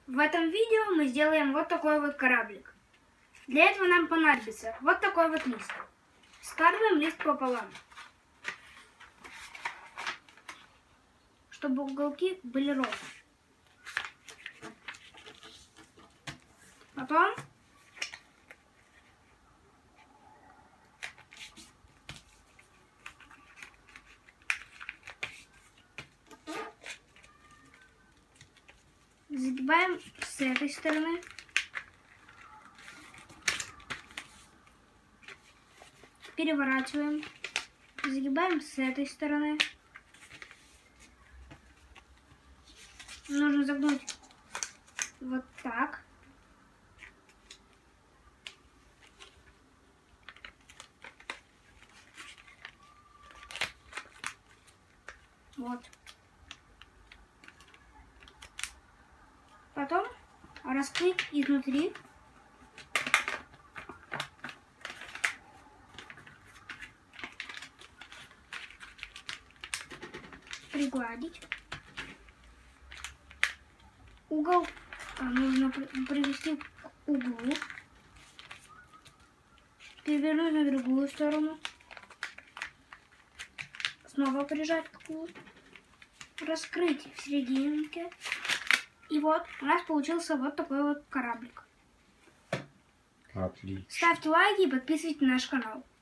В этом видео мы сделаем вот такой вот кораблик. Для этого нам понадобится вот такой вот лист. Складываем лист пополам, чтобы уголки были ровные. Потом загибаем с этой стороны. Переворачиваем. Загибаем с этой стороны. Нужно загнуть вот так. Вот. Потом раскрыть изнутри. Пригладить. Угол нужно привести к углу. Перевернуть на другую сторону. Снова прижать к углу. Раскрыть в серединке. И вот у нас получился вот такой вот кораблик. Отлично. Ставьте лайки и подписывайтесь на наш канал.